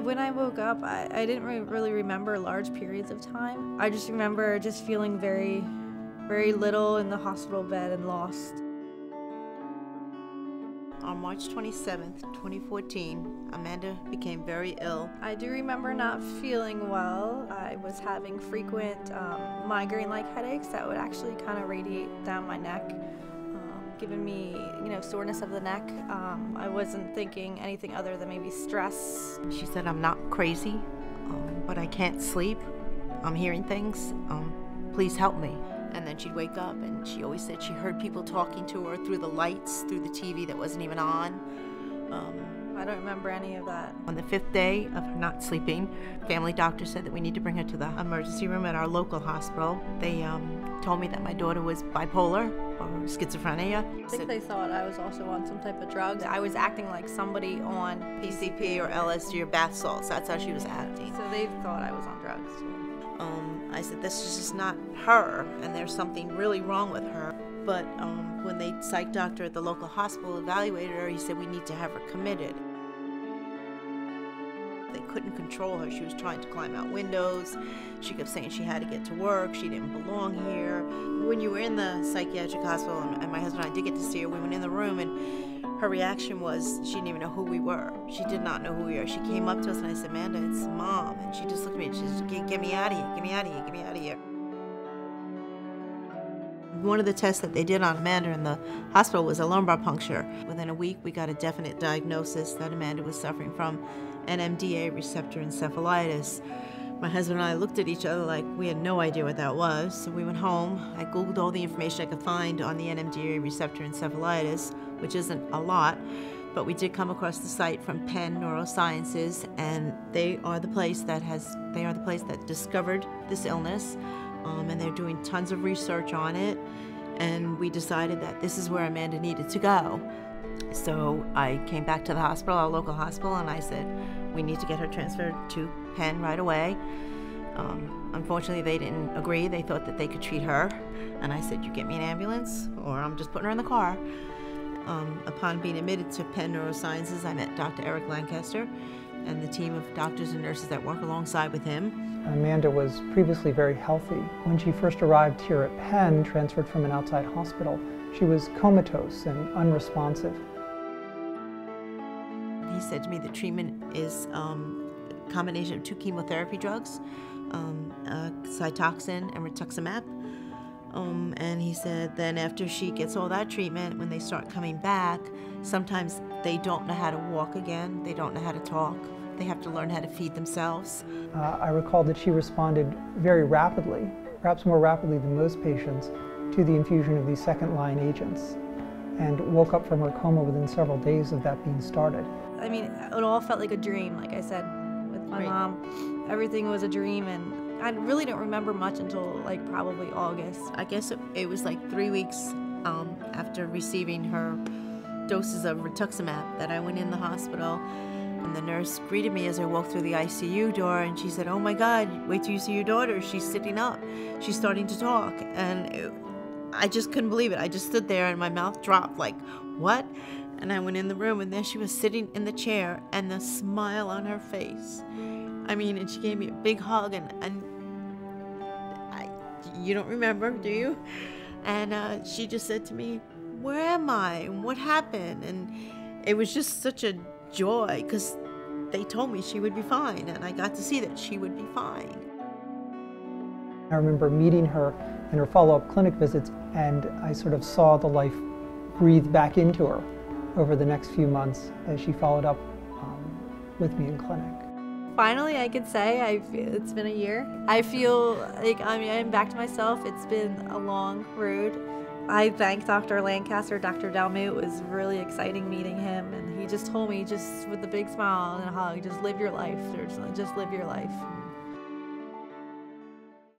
When I woke up, I didn't really remember large periods of time. I just remember just feeling very, very little in the hospital bed and lost. On March 27th, 2014, Amanda became very ill. I do remember not feeling well. I was having frequent migraine-like headaches that would actually kind of radiate down my neck, giving me, soreness of the neck. I wasn't thinking anything other than maybe stress. She said, "I'm not crazy, but I can't sleep. I'm hearing things. Please help me." And then she'd wake up, and she always said she heard people talking to her through the lights, through the TV that wasn't even on. I don't remember any of that. On the 5th day of her not sleeping, family doctor said that we need to bring her to the emergency room at our local hospital. They told me that my daughter was bipolar or schizophrenia. I think they thought I was also on some type of drugs. I was acting like somebody on PCP or LSD or bath salts. That's how she was acting. So they thought I was on drugs. I said, this is just not her, and there's something really wrong with her. But when the psych doctor at the local hospital evaluated her, he said, we need to have her committed. They couldn't control her. She was trying to climb out windows. She kept saying she had to get to work. She didn't belong here. When you were in the psychiatric hospital, and my husband and I did get to see her, we went in the room, and her reaction was she didn't even know who we were. She did not know who we were. She came up to us, and I said, "Amanda, it's Mom." And she just looked at me and she said, "Get me out of here, get me out of here, get me out of here." One of the tests that they did on Amanda in the hospital was a lumbar puncture. Within a week, we got a definite diagnosis that Amanda was suffering from NMDA Receptor Encephalitis. My husband and I looked at each other like we had no idea what that was. So we went home. I Googled all the information I could find on the NMDA Receptor Encephalitis, which isn't a lot, but we did come across the site from Penn-Neuroscience-Center, and they are the place that discovered this illness, and they're doing tons of research on it. And we decided that this is where Amanda needed to go. So I came back to the hospital, our local hospital, and I said, we need to get her transferred to Penn right away. Unfortunately, they didn't agree. They thought that they could treat her. And I said, you get me an ambulance, or I'm just putting her in the car. Upon being admitted to Penn-Neuroscience-Center, I met Dr. Eric Lancaster and the team of doctors and nurses that work alongside with him. Amanda was previously very healthy. When she first arrived here at Penn, transferred from an outside hospital, she was comatose and unresponsive. He said to me the treatment is a combination of 2 chemotherapy drugs, Cytoxin and rituximab. And he said then after she gets all that treatment, when they start coming back, sometimes they don't know how to walk again, they don't know how to talk, they have to learn how to feed themselves. I recall that she responded very rapidly, perhaps more rapidly than most patients, to the infusion of these second-line agents, and woke up from her coma within several days of that being started. I mean, it all felt like a dream, like I said, with my mom. Everything was a dream, and I really don't remember much until like probably August. I guess it was like 3 weeks after receiving her doses of rituximab that I went in the hospital, and the nurse greeted me as I walked through the ICU door, and she said, "Oh my God, wait till you see your daughter. She's sitting up. She's starting to talk." And I just couldn't believe it. I just stood there and my mouth dropped like, what? And I went in the room, and there she was sitting in the chair, and the smile on her face. I mean, and she gave me a big hug, and you don't remember, do you? And she just said to me, "Where am I? And what happened?" And it was just such a joy, because they told me she would be fine, and I got to see that she would be fine. I remember meeting her in her follow-up clinic visits, and I sort of saw the life breathe back into her over the next few months as she followed up with me in clinic. Finally, I could say it's been a year. I feel like I'm back to myself. It's been a long road. I thank Dr. Lancaster, Dr. Delmu. It was really exciting meeting him, and he just told me, just with a big smile and a hug, just live your life. Just live your life.